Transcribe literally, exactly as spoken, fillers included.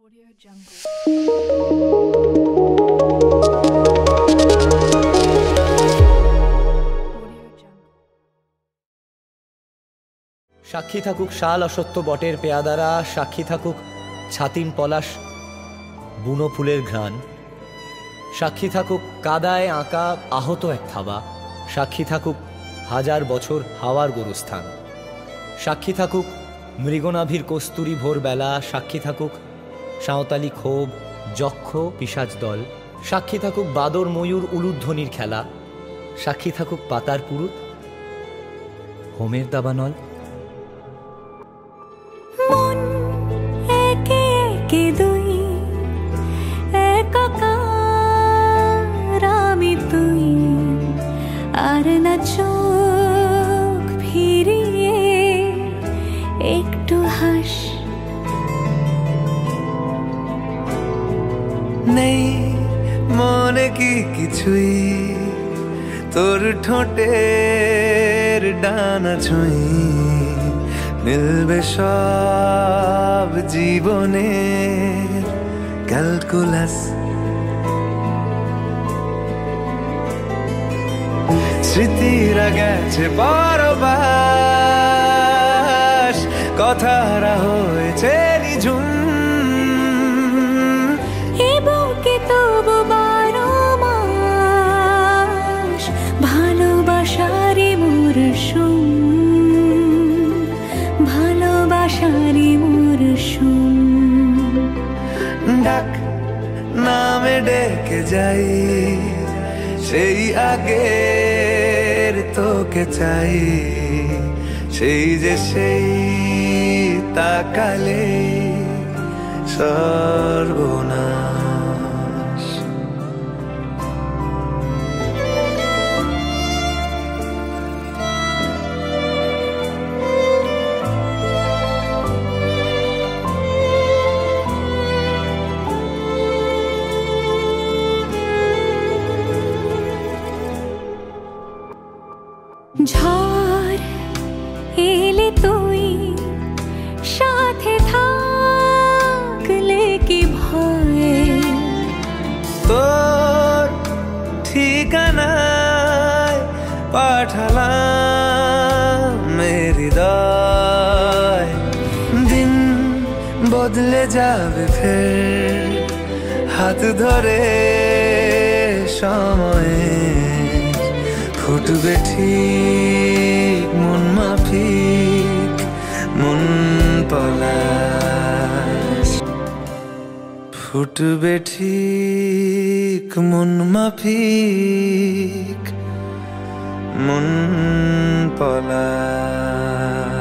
Audio Jungle. সাক্ষী থাকুক শাল অসত্য বটের পেয়াদারা, সাক্ষী থাকুক ছাতিম পলাশ বুনো ফুলের ঘ্রাণ, সাক্ষী থাকুক কাদায় আঁকা আহত এক থাবা, সাক্ষী থাকুক হাজার বছর হাওয়ার গোরস্থান, সাক্ষী থাকুক মৃগনাভির কস্তুরী ভোরবেলা, সাক্ষী থাকুক সাঁওতালি ক্ষোভ যক্ষ পিশাচ দল, সাক্ষী থাকুক বাদর ময়ূর উলুধ্বনির খেলা, সাক্ষী থাকুক পাতার পুরুত হোমের দাবানল। মন একে একে দুই একাকার আমি তুই, আর না চোখ ফিরিয়ে একটু হাস। নেই মনে কি কিছুই তোর ঠোঁটের ডানা ছুঁই, মিলবে সব জীবনের ক্যালকুলাস। স্মৃতিরা গেছে পরবাস, কথারা হয়েছে নিঝুম, এ বুকে তবু বারো মাস ভালোবাসারি মরশুম, ভালোবাসারি মরশুম। ডাক নামে ডেকে যাই, সেই আগের তোকে চাই, সেই যে সেই তাকালে সর্বনাশ। ঝড় এলে তুই সাথে থাকলে কি ভয়, তোর ঠিকানায় পাঠালাম হৃদয়। দিন বদলে যাবে ফের হাত ধরে সময়ে, ফুটবে ঠিক মন মাফিক মন পলাশ, ফুটবে ঠিক মন মাফিক মন পলাশ।